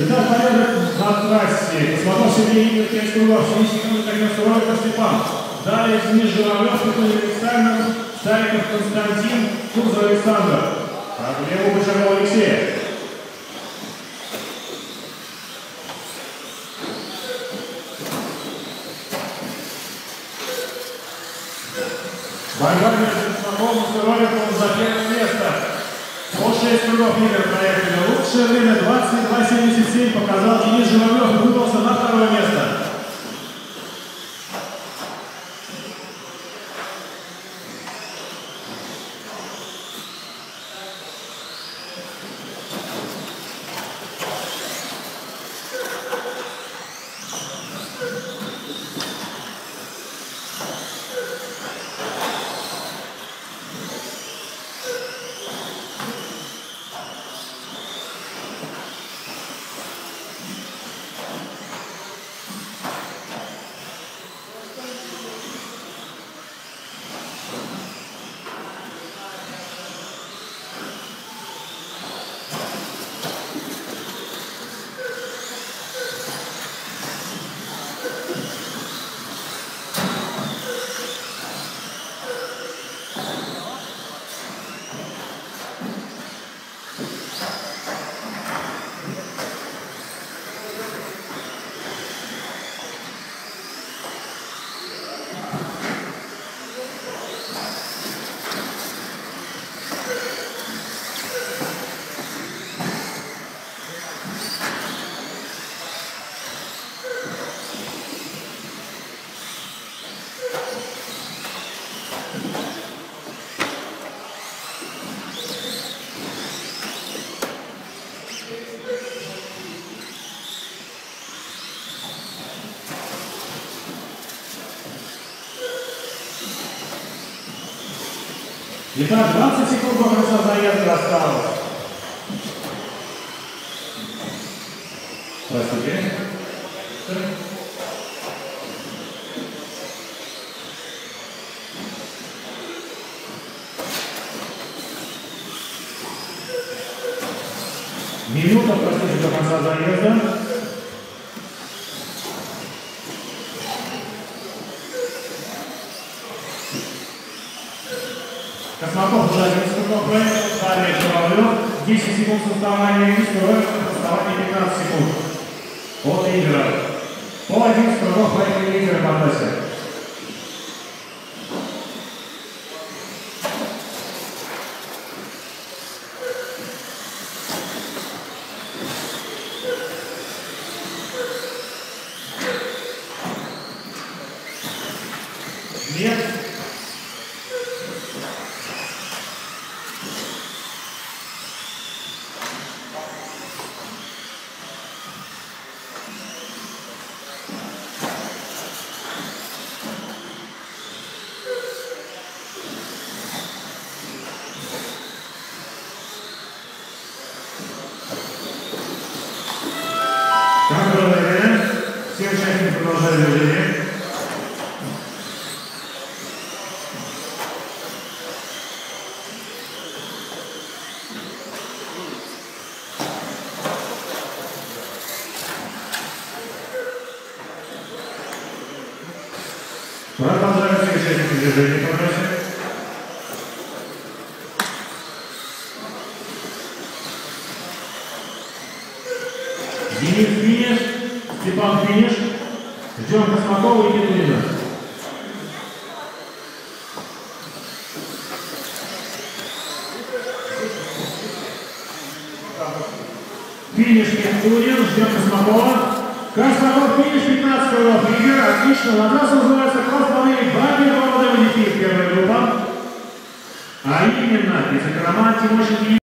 Итак, порядок на трассе. Космонавт Сергей Игорь, 5 кругов, 7 секунд, как Суровиков Степан. Далее Денис Журавлев, Петр Александр, Стариков Константин, Кузов Александр. А влево Бычаров Алексей. Борьба между Космополом и Суровиковым за первое место. По 6 кругов лидер проекта. Лучшее время 22:77 показал Денис Журавлев и выбрался на второе место. Итак, 20 секунд до конца заезда осталось. Здравствуйте. Минута, простите, до конца заезда. Космопол уже 11 секунд проект, далее Журавлев, 10 секунд составания и Суровиков, составание 15 секунд от лидера. По 11 кругов проекта лидера по трассе. Нет. Все участники продолжают движение. Продолжаем все участники движения по трассе. Денис финиш, Степан финиш. Ждем Космакова и Петрина. Финиш Петрин, ждем Космакова. Космаков финиш 15 кругов. Лидер, отлично. На нас называется кросс-планерик Бабин Володя Вадикий, первая группа. А именно, Петр Роман, Тимошин.